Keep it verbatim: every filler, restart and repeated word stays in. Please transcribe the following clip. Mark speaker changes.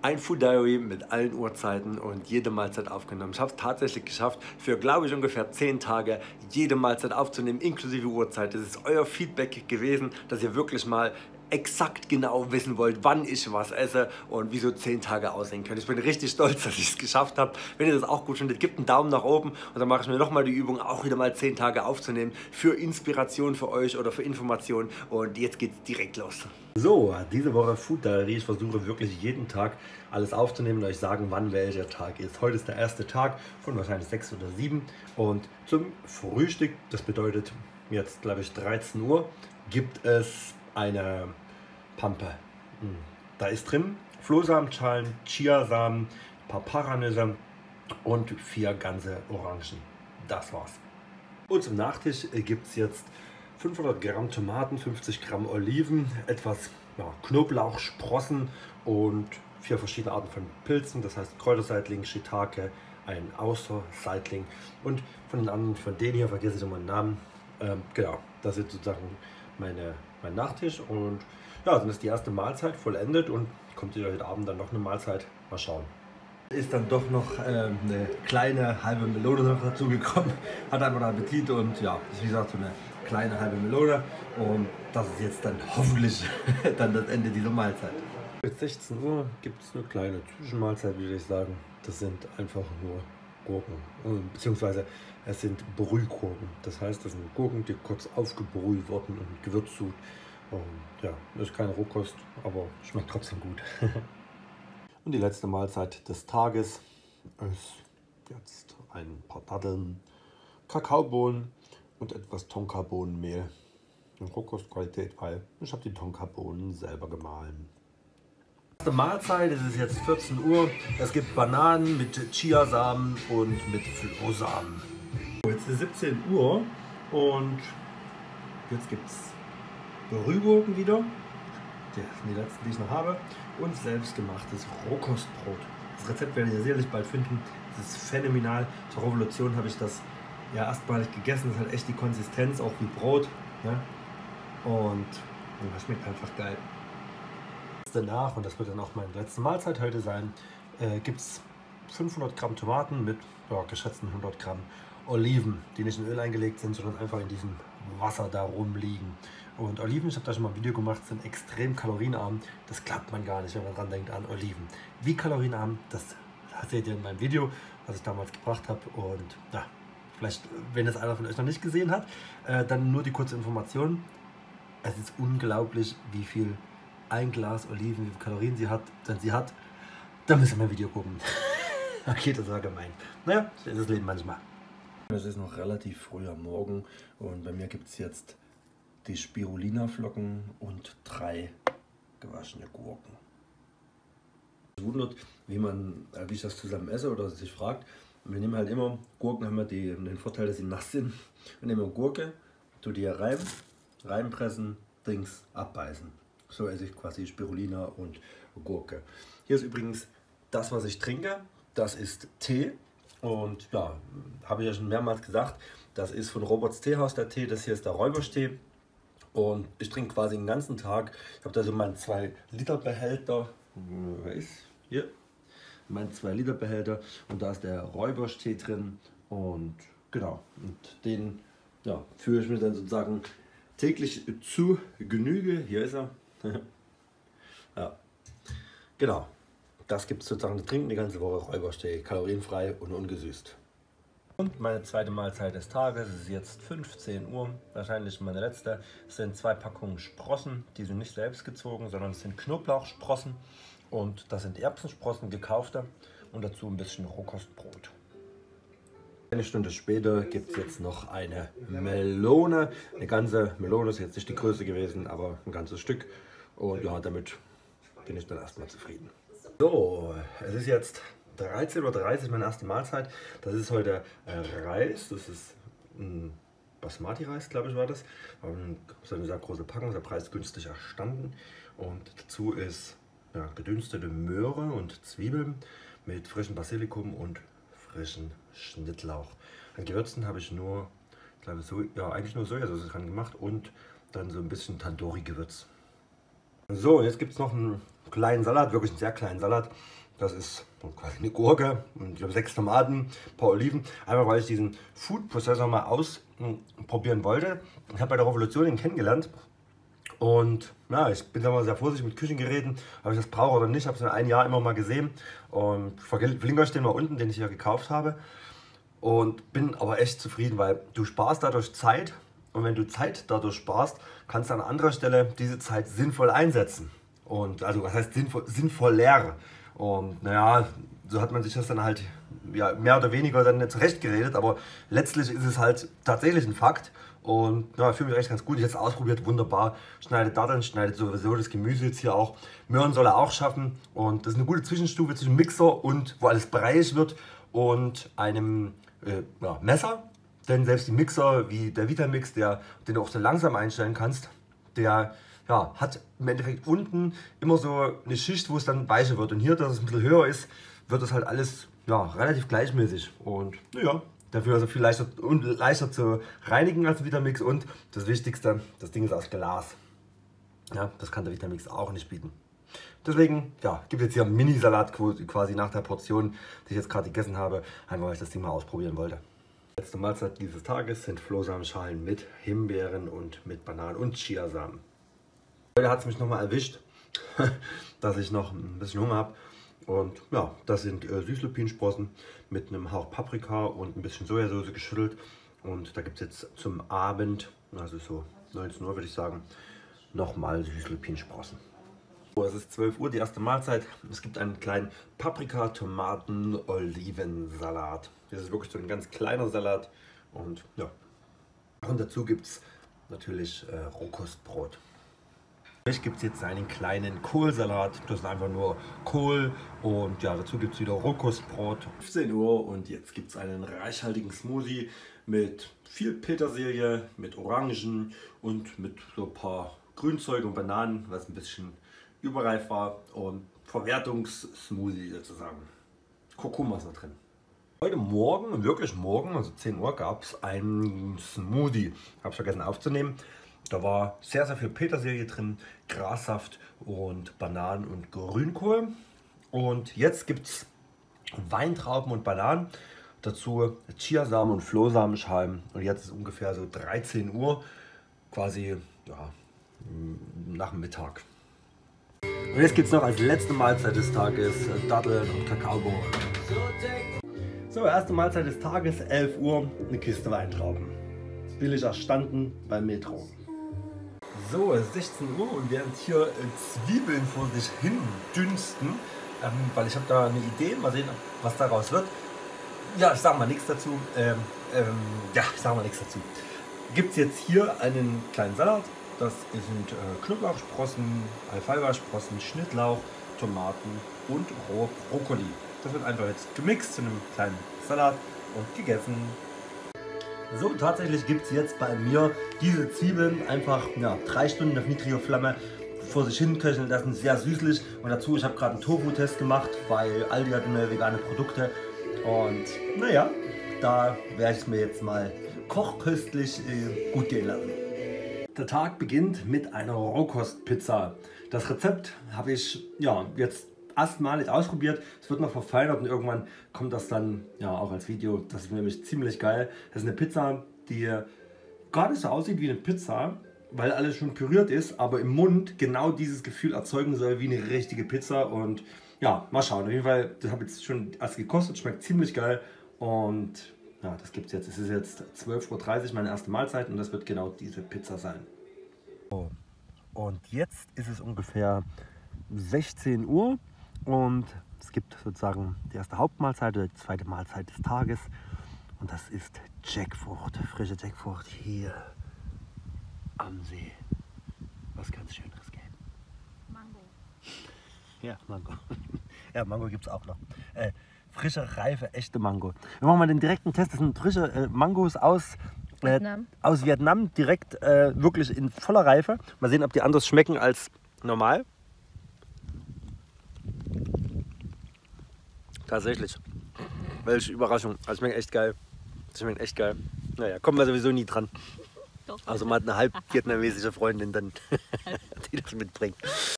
Speaker 1: ein Food Diary mit allen Uhrzeiten und jede Mahlzeit aufgenommen. Ich habe es tatsächlich geschafft, für glaube ich ungefähr zehn Tage jede Mahlzeit aufzunehmen, inklusive Uhrzeit. Das ist euer Feedback gewesen, dass ihr wirklich mal exakt genau wissen wollt, wann ich was esse und wie so zehn Tage aussehen können. Ich bin richtig stolz, dass ich es geschafft habe. Wenn ihr das auch gut findet, gebt einen Daumen nach oben und dann mache ich mir nochmal die Übung, auch wieder mal zehn Tage aufzunehmen für Inspiration für euch oder für Information. Und jetzt geht's direkt los. So, diese Woche Food Diary. Ich versuche wirklich jeden Tag alles aufzunehmen und euch sagen, wann welcher Tag ist. Heute ist der erste Tag von wahrscheinlich sechs oder sieben und zum Frühstück, das bedeutet jetzt glaube ich dreizehn Uhr, gibt es eine Pampe. Da ist drin Flohsamenschalen, Chiasamen, ein paar Paranüsse und vier ganze Orangen. Das war's. Und zum Nachtisch gibt es jetzt fünfhundert Gramm Tomaten, fünfzig Gramm Oliven, etwas ja, Knoblauch, Sprossen und vier verschiedene Arten von Pilzen, das heißt Kräuterseitling, Shiitake, ein Austerseitling und von den anderen, von denen hier vergesse ich immer den Namen. Ähm, genau, das ist sozusagen meine, mein Nachtisch und ja, dann ist die erste Mahlzeit vollendet und kommt ihr heute Abend dann noch eine Mahlzeit, mal schauen. Ist dann doch noch äh, eine kleine halbe Melone noch dazu gekommen, hat einfach einen Appetit und ja, das ist wie gesagt so eine kleine halbe Melone und das ist jetzt dann hoffentlich dann das Ende dieser Mahlzeit. Bis sechzehn Uhr gibt es eine kleine Zwischenmahlzeit, würde ich sagen. Das sind einfach nur Gurken, beziehungsweise es sind Brühgurken. Das heißt, das sind Gurken, die kurz aufgebrüht wurden und gewürzt sind. Und ja, das ist keine Rohkost, aber schmeckt trotzdem gut. Und die letzte Mahlzeit des Tages ist jetzt ein paar Datteln, Kakaobohnen und etwas Tonkabohnenmehl. In Rohkostqualität, weil ich habe die Tonkabohnen selber gemahlen. Die Mahlzeit, es ist jetzt vierzehn Uhr. Es gibt Bananen mit Chiasamen und mit Flohsamen. Jetzt ist siebzehn Uhr und jetzt gibt es Brühgurken wieder. Das sind die letzten, die ich noch habe. Und selbstgemachtes Rohkostbrot. Das Rezept werdet ihr sicherlich bald finden. Das ist phänomenal. Zur Revolution habe ich das ja erstmalig gegessen. Das hat echt die Konsistenz, auch wie Brot. Ne? Und das schmeckt einfach geil. Danach, und das wird dann auch meine letzte Mahlzeit heute sein, äh, gibt es fünfhundert Gramm Tomaten mit ja, geschätzten hundert Gramm Oliven, die nicht in Öl eingelegt sind, sondern einfach in diesem Wasser da rumliegen. Und Oliven, ich habe da schon mal ein Video gemacht, sind extrem kalorienarm. Das klappt man gar nicht, wenn man dran denkt an Oliven. Wie kalorienarm, das seht ihr in meinem Video, was ich damals gebracht habe. Und ja, vielleicht, wenn es einer von euch noch nicht gesehen hat, äh, dann nur die kurze Information. Es ist unglaublich, wie viel ein Glas Oliven, wie viele Kalorien sie hat, wenn sie hat, dann müssen wir ein Video gucken. Okay, das war gemein. Naja, so ist das Leben manchmal. Es ist noch relativ früh am Morgen und bei mir gibt es jetzt die Spirulina-Flocken und drei gewaschene Gurken. Es wundert, wie, man, wie ich das zusammen esse oder sich fragt. Wir nehmen halt immer, Gurken haben wir die, den Vorteil, dass sie nass sind. Wir nehmen eine Gurke, tue die hier rein, reinpressen, Dings abbeißen. So esse ich quasi Spirulina und Gurke. Hier ist übrigens das, was ich trinke. Das ist Tee. Und ja, habe ich ja schon mehrmals gesagt, das ist von Roberts Teehaus der Tee. Das hier ist der Räuberstee. Und ich trinke quasi den ganzen Tag. Ich habe da so meinen zwei Liter Behälter. Hier. Mein zwei Liter Behälter. Und da ist der Räuberstee drin. Und genau. Und den ja, führe ich mir dann sozusagen täglich zu Genüge. Hier ist er. Ja, genau. Das gibt es sozusagen zu trinken die ganze Woche. Räuberstee, kalorienfrei und ungesüßt. Und meine zweite Mahlzeit des Tages ist jetzt fünfzehn Uhr, wahrscheinlich meine letzte. Es sind zwei Packungen Sprossen, die sind nicht selbst gezogen, sondern es sind Knoblauchsprossen und das sind Erbsensprossen, gekaufte und dazu ein bisschen Rohkostbrot. Eine Stunde später gibt es jetzt noch eine Melone. Eine ganze Melone ist jetzt nicht die Größe gewesen, aber ein ganzes Stück. Und ja, damit bin ich dann erstmal zufrieden. So, es ist jetzt dreizehn Uhr dreißig, meine erste Mahlzeit. Das ist heute Reis. Das ist ein Basmati-Reis, glaube ich, war das. So eine sehr große Packung, sehr preisgünstig erstanden. Und dazu ist ja, gedünstete Möhre und Zwiebeln mit frischem Basilikum und frischen Schnittlauch. An Gewürzen habe ich nur, ich glaube, so, ja, eigentlich nur Sojasauce dran gemacht und dann so ein bisschen Tandoori-Gewürz. So, jetzt gibt es noch ein kleinen Salat, wirklich einen sehr kleinen Salat. Das ist quasi eine Gurke und ich glaube sechs Tomaten, ein paar Oliven. Einfach weil ich diesen Food Processor mal ausprobieren wollte. Ich habe bei der Revolution ihn kennengelernt. Und ja, ich bin da mal sehr vorsichtig mit Küchengeräten, ob ich das brauche oder nicht. Ich habe es in einem Jahr immer mal gesehen. Und verlinke euch den mal unten, den ich hier gekauft habe. Und bin aber echt zufrieden, weil du sparst dadurch Zeit. Und wenn du Zeit dadurch sparst, kannst du an anderer Stelle diese Zeit sinnvoll einsetzen. Und also was heißt sinnvoll, sinnvoll leer. Und naja, so hat man sich das dann halt ja, mehr oder weniger dann zurechtgeredet. Aber letztlich ist es halt tatsächlich ein Fakt. Und ja, ich fühle mich echt ganz gut. Ich habe es ausprobiert, wunderbar. Schneidet Datteln, schneidet sowieso das Gemüse jetzt hier auch. Möhren soll er auch schaffen. Und das ist eine gute Zwischenstufe zwischen Mixer und wo alles breiig wird und einem äh, ja, Messer. Denn selbst die Mixer wie der Vitamix, der, den du auch so langsam einstellen kannst, der ja, hat im Endeffekt unten immer so eine Schicht, wo es dann weicher wird. Und hier, dass es ein bisschen höher ist, wird das halt alles ja, relativ gleichmäßig. Und naja, dafür also viel leichter, und leichter zu reinigen als Vitamix. Und das Wichtigste, das Ding ist aus Glas. Ja, das kann der Vitamix auch nicht bieten. Deswegen ja, gibt es jetzt hier einen Mini-Salat quasi nach der Portion, die ich jetzt gerade gegessen habe, einfach weil ich das Ding mal ausprobieren wollte. Die letzte Mahlzeit dieses Tages sind Flohsamenschalen mit Himbeeren und mit Bananen und Chiasamen. Heute hat es mich nochmal erwischt, dass ich noch ein bisschen Hunger habe. Und ja, das sind äh, Süßlupinsprossen mit einem Hauch Paprika und ein bisschen Sojasauce geschüttelt. Und da gibt es jetzt zum Abend, also so neunzehn Uhr würde ich sagen, nochmal Süßlupinsprossen. So, es ist zwölf Uhr, die erste Mahlzeit. Es gibt einen kleinen Paprika-Tomaten-Olivensalat. Das ist wirklich so ein ganz kleiner Salat. Und ja, und dazu gibt es natürlich äh, Rohkostbrot. Hier gibt es jetzt einen kleinen Kohlsalat, das ist einfach nur Kohl und ja, dazu gibt es wieder Rohkostbrot. fünfzehn Uhr und jetzt gibt es einen reichhaltigen Smoothie mit viel Petersilie, mit Orangen und mit so ein paar Grünzeug und Bananen, was ein bisschen überreif war und Verwertungssmoothie sozusagen. Kurkuma ist noch drin. Heute Morgen, wirklich morgen, also zehn Uhr, gab es einen Smoothie. Habe ich vergessen aufzunehmen. Da war sehr, sehr viel Petersilie drin, Grassaft und Bananen und Grünkohl. Und jetzt gibt es Weintrauben und Bananen, dazu Chiasamen und Flohsamenschalen. Und jetzt ist ungefähr so dreizehn Uhr, quasi ja, nach dem Mittag. Und jetzt gibt es noch als letzte Mahlzeit des Tages Datteln und Kakaobohnen. So, erste Mahlzeit des Tages, elf Uhr, eine Kiste Weintrauben. Billig erstanden beim Metro. So, es ist sechzehn Uhr und während hier Zwiebeln vor sich hin dünsten, ähm, weil ich habe da eine Idee, mal sehen, was daraus wird. Ja, ich sage mal nichts dazu. Ähm, ähm, ja, ich sage mal nichts dazu. Gibt es jetzt hier einen kleinen Salat. Das sind äh, Knoblauchsprossen, Alfalfa-Sprossen, Schnittlauch, Tomaten und rohe Brokkoli. Das wird einfach jetzt gemixt zu einem kleinen Salat und gegessen. So, tatsächlich gibt es jetzt bei mir diese Zwiebeln einfach ja, drei Stunden auf niedriger Flamme vor sich hin köcheln lassen, sehr süßlich. Und dazu, ich habe gerade einen Tofu-Test gemacht, weil Aldi hat neue vegane Produkte. Und naja, da werde ich es mir jetzt mal kochköstlich äh, gut gehen lassen. Der Tag beginnt mit einer Rohkostpizza. Das Rezept habe ich ja, jetzt erstmalig ausprobiert. Es wird noch verfeinert und irgendwann kommt das dann ja auch als Video. Das ist nämlich ziemlich geil. Das ist eine Pizza, die gar nicht so aussieht wie eine Pizza, weil alles schon püriert ist, aber im Mund genau dieses Gefühl erzeugen soll wie eine richtige Pizza. Und ja, mal schauen. Auf jeden Fall, das habe ich jetzt schon erst gekostet, schmeckt ziemlich geil. Und ja, das gibt es jetzt. Es ist jetzt zwölf Uhr dreißig, meine erste Mahlzeit, und das wird genau diese Pizza sein. So. Und jetzt ist es ungefähr sechzehn Uhr und es gibt sozusagen die erste Hauptmahlzeit oder die zweite Mahlzeit des Tages. Und das ist Jackfrucht, frische Jackfrucht hier am See. Was ganz Schöneres geben.
Speaker 2: Mango.
Speaker 1: Ja, Mango. Ja, Mango gibt es auch noch. Äh, frische, reife, echte Mango. Wir machen mal den direkten Test. Das sind frische äh, Mangos aus äh, Vietnam. aus Vietnam, direkt äh, wirklich in voller Reife. Mal sehen, ob die anders schmecken als normal. Tatsächlich. Welche Überraschung. Also schmeckt echt geil. Das schmeckt echt geil. Naja, kommen wir sowieso nie dran. Doch. Also man hat eine halb vietnamesische Freundin, dann, die das mitbringt.